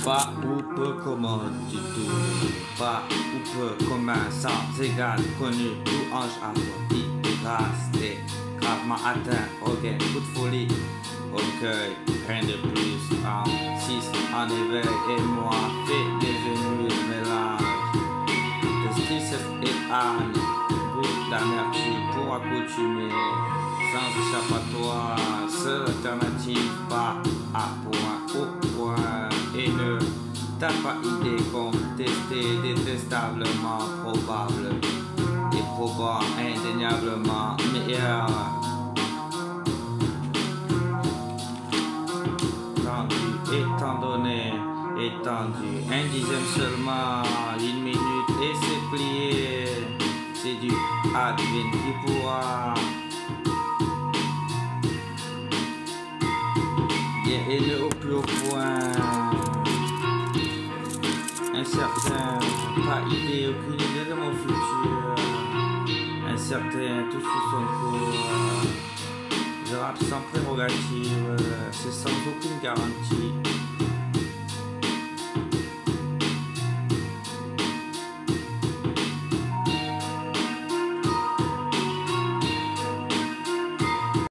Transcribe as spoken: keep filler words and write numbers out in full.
Pas ou peu commode du tout, pas ou peu commun, sans égal, connu, tout ange apporté, de grâce, des gravement atteint, organe, coup de folie, orgueil, rien de plus, en six, en éveil, et moi, fait des ennuis, mélange, de tristesse et âne, goutte d'amertume pour accoutumer, sans échappatoire, seule alternative, pas à point, au point, et ne t'as pas idée, contester, détestablement probable, et probant, indéniablement meilleur. Tendu, étant donné, étendu, un dixième seulement, une minute et c'est plié, c'est du advienne qui pourra. Bien élevé au plus haut point, incertain, pas idée, aucune idée de mon futur, incertain, tout sous son cours, je rappe sans prérogative, c'est sans aucune garantie.